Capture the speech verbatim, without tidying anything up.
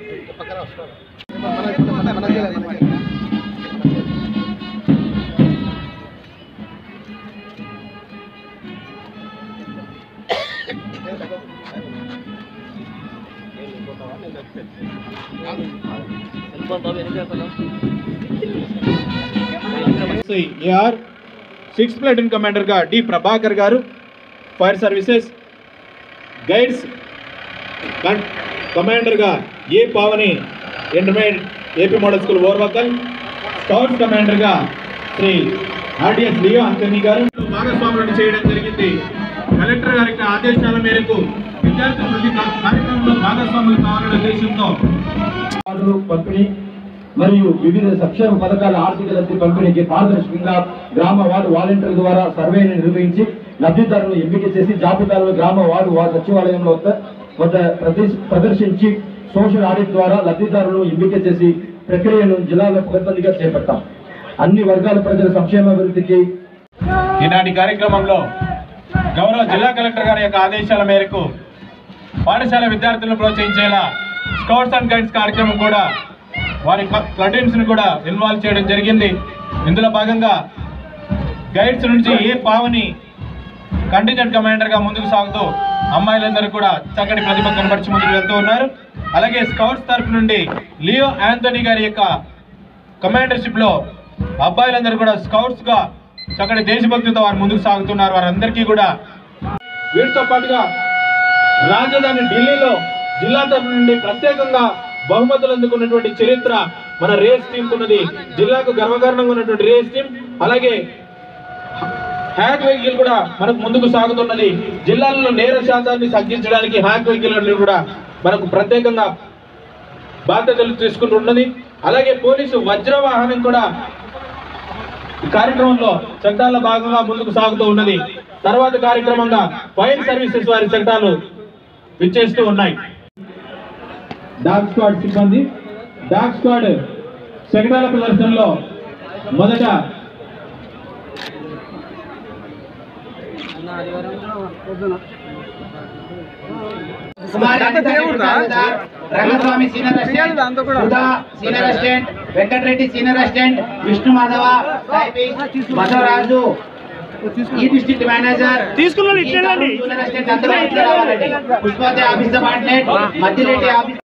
AR six platoon commander గా D Prabhakar గారు, fire services guides commander గా A Pavani intermediate AP model school Orvakal, scouts commander గా Shri RDS Leo అంతనీ గారు భాగస్వాములను చేయడం జరిగింది. కలెక్టర్ గారి ఆదేశాల మేరకు విద్యార్థులు ప్రతి కార్యక్రమంలో భాగస్వాములు కావాలనే ఉద్దేశంతో పంపిణీ మరియు వివిధ సంక్షేమ పథకాల ఆర్థిక లబ్ధి పంపిణీకి పారదర్శకంగా గ్రామ వార్డు వాలంటీర్ల ద్వారా సర్వేని నిర్వహించి లబ్ధిదారులను ఎంపిక చేసి జాబితాలను గ్రామ వార్డు సచివాలయంలో వద్ద ప్రదర్శించి సోషల్ ఆడిట్ ద్వారా లబ్ధిదారులను ఎంపిక చేసి ప్రక్రియను జిల్లాలో పకడ్బందీగా చేపట్టాం. అన్ని వర్గాల ప్రజల సంక్షేమాభివృద్ధికి ఈనాటి కార్యక్రమంలో గౌరవ జిల్లా కలెక్టర్ గారి యొక్క ఆదేశాల మేరకు పాఠశాల విద్యార్థులను ప్రోత్సహించేలా స్కౌట్స్ అండ్ గైడ్స్ కార్యక్రమం కూడా వారి ప్లాటూన్స్ ని కూడా ఇన్వాల్వ్ చేయడం జరిగింది. ఇందులో భాగంగా గైడ్స్ నుంచి ఏ పావని కంటింజెంట్ కమాండర్ గా ముందుకు సాగుతూ అమ్మాయిలందరూ కూడా చక్కటి ప్రతిభ కనబరిచి ముందుకు వెళ్తూ ఉన్నారు. అలాగే స్కౌట్స్ తరఫు నుండి లియో ఆంథోనీ గారి యొక్క కమాండర్షిప్ లో అబ్బాయిలందరూ కూడా స్కౌట్స్ గా చక్కటి దేశభక్తితో వారు ముందుకు సాగుతున్నారు. వారందరికీ కూడా వీటితో పాటుగా రాజధాని ఢిల్లీలో జిల్లా తరఫు నుండి ప్రత్యేకంగా బహుమతులు అందుకున్నటువంటి చరిత్ర మన రేస్ టీం ఉన్నది. జిల్లాకు గర్వకారణంగా ఉన్నటువంటి రేస్ టీం, అలాగే హ్యాక్ వెహికల్ కూడా మనకు ముందుకు సాగుతున్నది. జిల్లాలలో నేర శాతాన్ని తగ్గించడానికి హ్యాక్ వెహికల్ కూడా మనకు ప్రత్యేకంగా బాధ్యతలు తీసుకుంటున్నది. అలాగే పోలీసు వజ్ర వాహనం కూడా కార్యక్రమంలో చట్టాల భాగంగా ముందుకు సాగుతూ ఉన్నది. తర్వాత కార్యక్రమంగా ఫైర్ సర్వీసెస్ వారి చట్టాలు విచ్చేస్తూ ఉన్నాయి. డాగ్ స్క్వాడ్ సిబ్బంది డాగ్ స్క్వాడ్ శకటాల ప్రదర్శనలో మొదట Rangaswamy senior assistant, Sudha senior assistant, Venkatareddy senior assistant, Vishnu Madhava Basavaraju ఈ డిస్ట్రిక్ట్ మేనేజర్ తీసుకున్నాడు. Pushpavati office department, Madhyareddy office